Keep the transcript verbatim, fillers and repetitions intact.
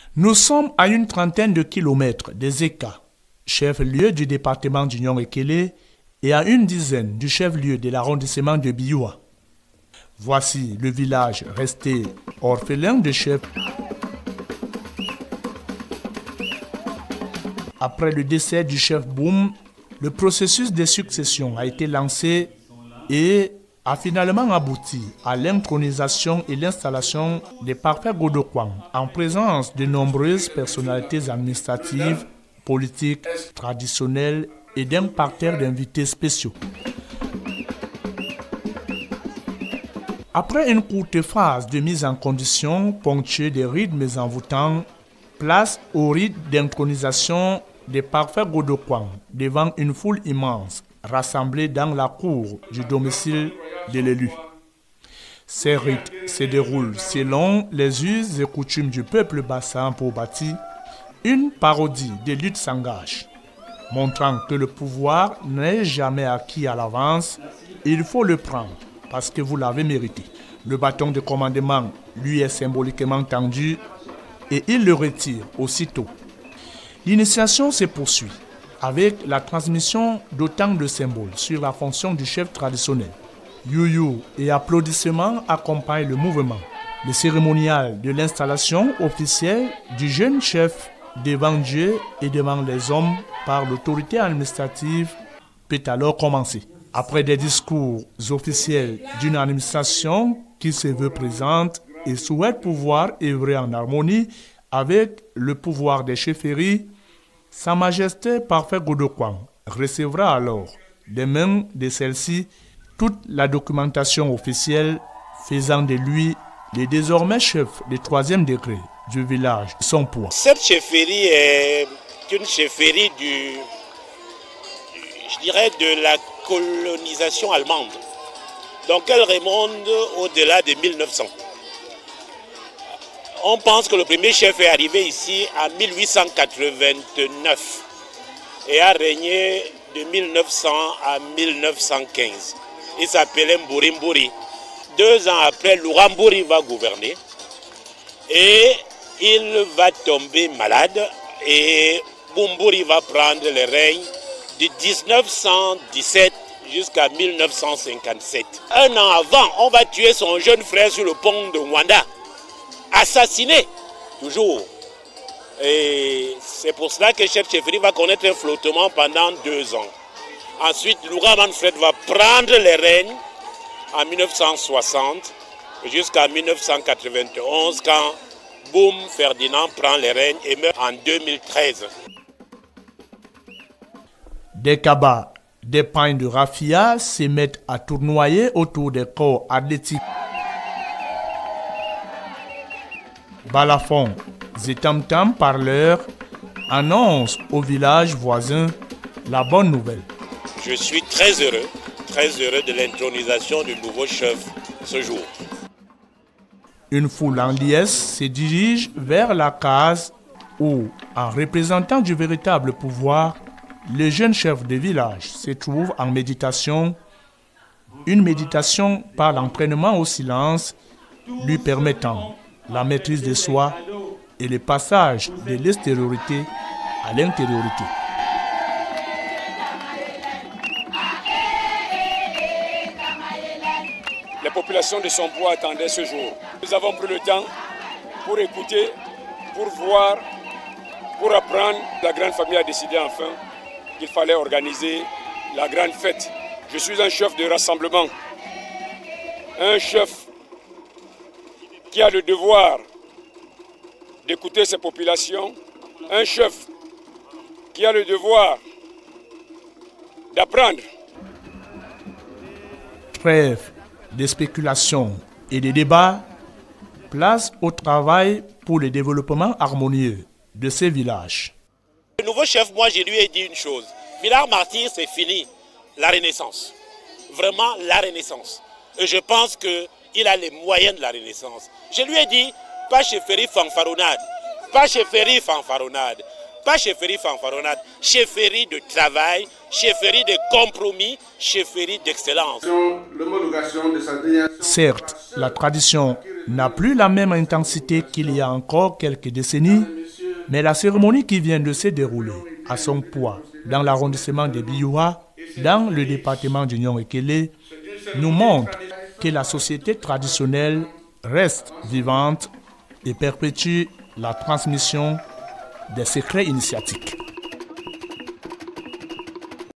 Nous sommes à une trentaine de kilomètres des Eka, chef-lieu du département d'Union-Ekele, et à une dizaine du chef-lieu de l'arrondissement de Bioua. Voici le village resté orphelin de chef. Après le décès du chef Boum, le processus de succession a été lancé et a finalement abouti à l'intronisation et l'installation des parfaits Godokwang en présence de nombreuses personnalités administratives, politiques, traditionnelles et d'un parterre d'invités spéciaux. Après une courte phase de mise en condition ponctuée des rythmes envoûtants, place au rite d'intronisation des parfaits Godokwang devant une foule immense rassemblée dans la cour du domicile de l'élu. Ces rites se déroulent selon les us et coutumes du peuple bassin pour bâtir. Une parodie de lutte s'engage, montrant que le pouvoir n'est jamais acquis à l'avance, il faut le prendre parce que vous l'avez mérité. Le bâton de commandement lui est symboliquement tendu et il le retire aussitôt. L'initiation se poursuit avec la transmission d'autant de symboles sur la fonction du chef traditionnel. You-you et applaudissements accompagnent le mouvement. Le cérémonial de l'installation officielle du jeune chef devant Dieu et devant les hommes par l'autorité administrative peut alors commencer. Après des discours officiels d'une administration qui se veut présente et souhaite pouvoir œuvrer en harmonie avec le pouvoir des chefferies, Sa Majesté Parfait Godokwang recevra alors des mains de celle-ci toute la documentation officielle faisant de lui le désormais chef de troisième degré du village Son Poids. Cette chefferie est une chefferie du, je dirais, de la colonisation allemande. Donc elle remonte au-delà de mille neuf cents. On pense que le premier chef est arrivé ici en mille huit cent quatre-vingt-neuf et a régné de mille neuf cents à mille neuf cent quinze. Il s'appelait Mburi. Deux ans après, Louramburi va gouverner et il va tomber malade et Bumburi va prendre le règne de mille neuf cent dix-sept jusqu'à mille neuf cent cinquante-sept. Un an avant, on va tuer son jeune frère sur le pont de Wanda. Assassiné, toujours. Et c'est pour cela que Chef Chefferie va connaître un flottement pendant deux ans. Ensuite, Loura Manfred va prendre les rênes en mille neuf cent soixante jusqu'à mille neuf cent quatre-vingt-onze quand Boum Ferdinand prend les rênes et meurt en deux mille treize. Des cabas, des pagnes de raffia se mettent à tournoyer autour des corps athlétiques. Balafon et tam-tam parleurs annoncent au village voisin la bonne nouvelle. Je suis très heureux, très heureux de l'intronisation du nouveau chef ce jour. Une foule en liesse se dirige vers la case où, en représentant du véritable pouvoir, le jeune chef de village se trouve en méditation. Une méditation par l'entraînement au silence lui permettant la maîtrise de soi et le passage de l'extériorité à l'intériorité. Les populations de Son Poids attendaient ce jour. Nous avons pris le temps pour écouter, pour voir, pour apprendre. La grande famille a décidé enfin qu'il fallait organiser la grande fête. Je suis un chef de rassemblement, un chef qui a le devoir d'écouter ses populations, un chef qui a le devoir d'apprendre. Trêve de spéculation et de débats, place au travail pour le développement harmonieux de ces villages. Le nouveau chef, moi je lui ai dit une chose. Villars Martyr, c'est fini, la renaissance. Vraiment la renaissance. Et je pense qu'il a les moyens de la renaissance. Je lui ai dit, pas chefferie fanfaronnade, pas chefferie fanfaronnade, pas chefferie fanfaronnade, chefferie de travail, chefferie de compromis, chefferie d'excellence. Certes, la tradition n'a plus la même intensité qu'il y a encore quelques décennies, mais la cérémonie qui vient de se dérouler à son poids dans l'arrondissement de Bioua, dans le département d'Union-Ekele, nous montre que la société traditionnelle reste vivante et perpétue la transmission des secrets initiatiques.